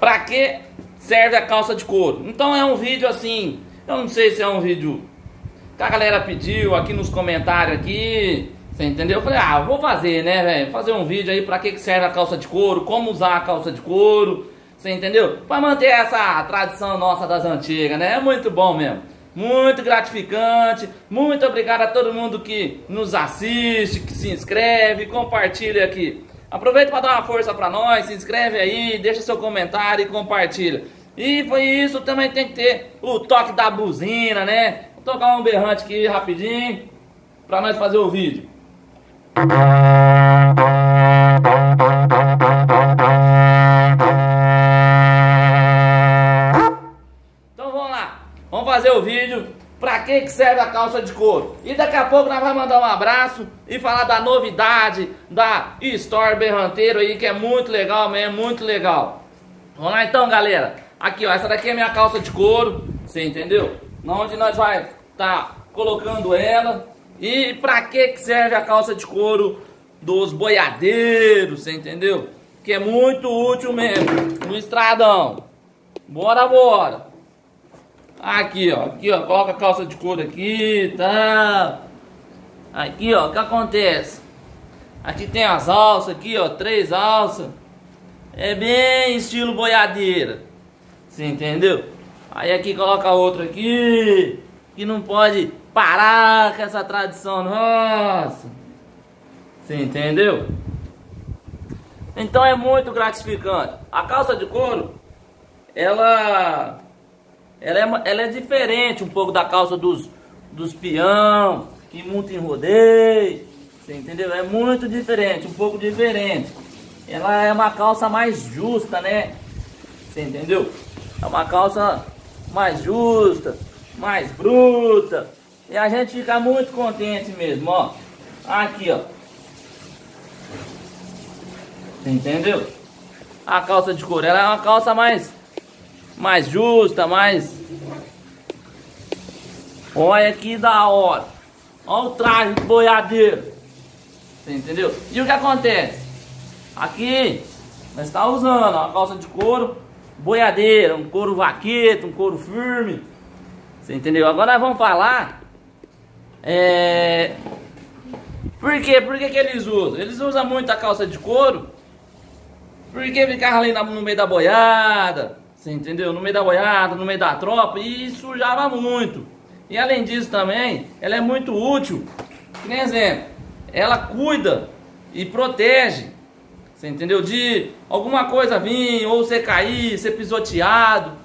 pra que serve a calça de couro. Então é um vídeo assim, eu não sei se é um vídeo que a galera pediu aqui nos comentários aqui, você entendeu? Eu falei, vou fazer, né, velho? Fazer um vídeo aí pra que serve a calça de couro, como usar a calça de couro, você entendeu? Pra manter essa tradição nossa das antigas, né? É muito bom mesmo. Muito gratificante. Muito obrigado a todo mundo que nos assiste, que se inscreve, compartilha aqui. Aproveita para dar uma força para nós, se inscreve aí, deixa seu comentário e compartilha. E foi isso, também tem que ter o toque da buzina, né? Vou tocar um berrante aqui rapidinho para nós fazer o vídeo. Então vamos lá, vamos fazer o vídeo. Pra que serve a calça de couro? E daqui a pouco nós vamos mandar um abraço e falar da novidade da Store Berranteiro aí, que é muito legal mesmo, muito legal. Vamos lá então, galera. Aqui, ó, essa daqui é minha calça de couro, você entendeu? Onde nós vai tá colocando ela. E pra que serve a calça de couro dos boiadeiros, você entendeu? Que é muito útil mesmo no estradão. Bora, bora. Aqui, ó, coloca a calça de couro aqui, tá? Aqui, ó, o que acontece? Aqui tem as alças aqui, ó, 3 alças. É bem estilo boiadeira. Você entendeu? Aí aqui coloca outra aqui, que não pode parar com essa tradição nossa. Você entendeu? Então é muito gratificante. A calça de couro, ela é diferente um pouco da calça dos peão, que monta em rodeio, você entendeu? É muito diferente, um pouco diferente. Ela é uma calça mais justa, né? Você entendeu? É uma calça mais justa, mais bruta. E a gente fica muito contente mesmo, ó. Aqui, ó. Você entendeu? A calça de couro, ela é uma calça mais justa, mais... Olha que da hora. Olha o traje de boiadeiro. Você entendeu? E o que acontece? Aqui nós estamos usando uma calça de couro boiadeira, um couro vaqueiro, um couro firme. Você entendeu? Agora nós vamos falar Por quê? Por que eles usam? Eles usam muito a calça de couro porque ficava ali no meio da boiada, você entendeu? No meio da boiada, no meio da tropa, e sujava muito. E além disso também, ela é muito útil. Por exemplo, ela cuida e protege, você entendeu? De alguma coisa vir, ou você cair, ser pisoteado,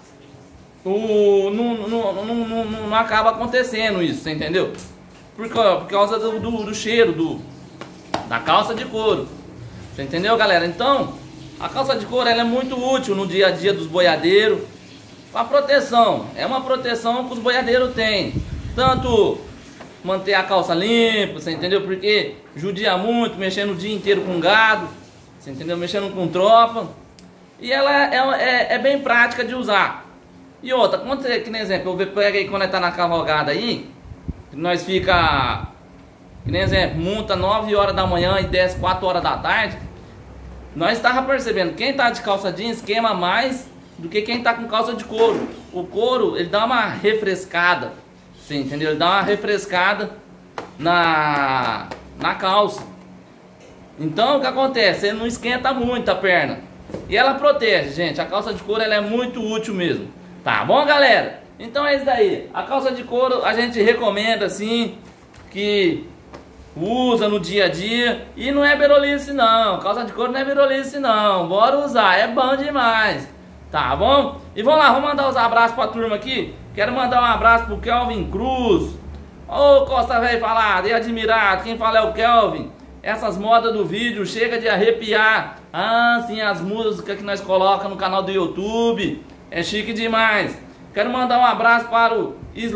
não acaba acontecendo isso, você entendeu? Por causa do cheiro da calça de couro. Você entendeu, galera? Então, a calça de couro ela é muito útil no dia a dia dos boiadeiros. A proteção, é uma proteção que os boiadeiros têm. Tanto manter a calça limpa, você entendeu? Porque judia muito, mexendo o dia inteiro com gado, você entendeu? Mexendo com tropa. E ela é bem prática de usar. E outra, quando você, que nem exemplo, eu pego aí quando está na cavalgada aí, nós fica, que nem exemplo, monta 9 horas da manhã e desce 4 horas da tarde. Nós estava percebendo, quem tá de calça jeans queima mais do que quem tá com calça de couro. O couro, ele dá uma refrescada, você entendeu? Ele dá uma refrescada na calça. Então o que acontece? Ele não esquenta muito a perna. E ela protege, gente. A calça de couro ela é muito útil mesmo. Tá bom, galera? Então é isso daí. A calça de couro a gente recomenda assim, que usa no dia a dia. E não é berolice não. Calça de couro não é berolice não. Bora usar, é bom demais. Tá bom? E vamos lá, vamos mandar os abraços pra turma aqui. Quero mandar um abraço pro Kelvin Cruz. Ô Costa Velho falado e admirado. Quem fala é o Kelvin. Essas modas do vídeo chega de arrepiar. Ah, sim, as músicas que nós colocamos no canal do YouTube. É chique demais. Quero mandar um abraço para o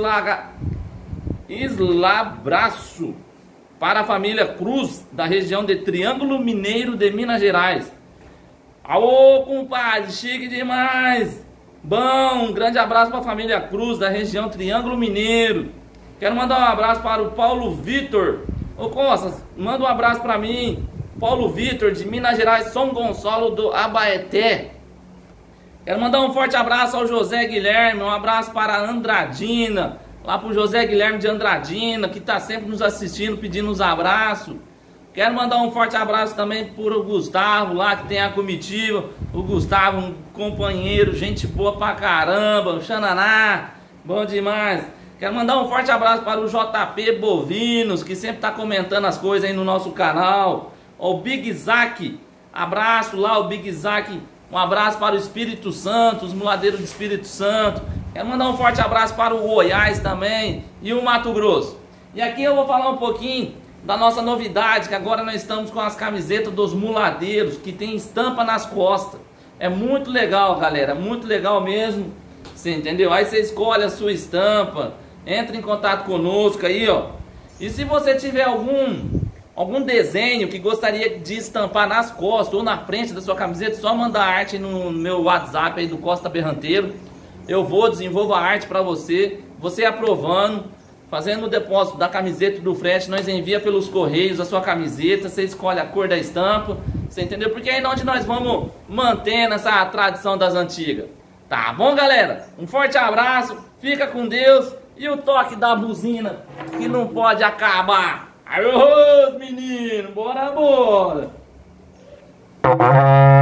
Islabraço, para a família Cruz, da região de Triângulo Mineiro de Minas Gerais. Alô, compadre, chique demais. Bom, um grande abraço para a família Cruz, da região Triângulo Mineiro. Quero mandar um abraço para o Paulo Vitor. Ô Costa, manda um abraço para mim. Paulo Vitor, de Minas Gerais, São Gonçalo do Abaeté. Quero mandar um forte abraço ao José Guilherme, um abraço para a Andradina, lá pro José Guilherme de Andradina, que tá sempre nos assistindo, pedindo uns abraços. Quero mandar um forte abraço também pro Gustavo, lá que tem a comitiva. O Gustavo, um companheiro, gente boa pra caramba, o Xananá, bom demais. Quero mandar um forte abraço para o JP Bovinos, que sempre tá comentando as coisas aí no nosso canal. O Big Isaac, abraço lá, o Big Isaac. Um abraço para o Espírito Santo, os muladeiros do Espírito Santo. Quero mandar um forte abraço para o Goiás também e o Mato Grosso. E aqui eu vou falar um pouquinho da nossa novidade, que agora nós estamos com as camisetas dos muladeiros, que tem estampa nas costas. É muito legal, galera, muito legal mesmo. Você entendeu? Aí você escolhe a sua estampa, entra em contato conosco aí, ó. E se você tiver algum desenho que gostaria de estampar nas costas ou na frente da sua camiseta, só mandar arte no meu WhatsApp aí do Costa Berranteiro. Eu vou desenvolver a arte para você, você aprovando, fazendo o depósito da camiseta do frete, nós envia pelos correios a sua camiseta, você escolhe a cor da estampa, você entendeu? Porque é aí onde nós vamos mantendo essa tradição das antigas. Tá bom, galera? Um forte abraço, fica com Deus e o toque da buzina que não pode acabar. Aô, menino, bora, bora!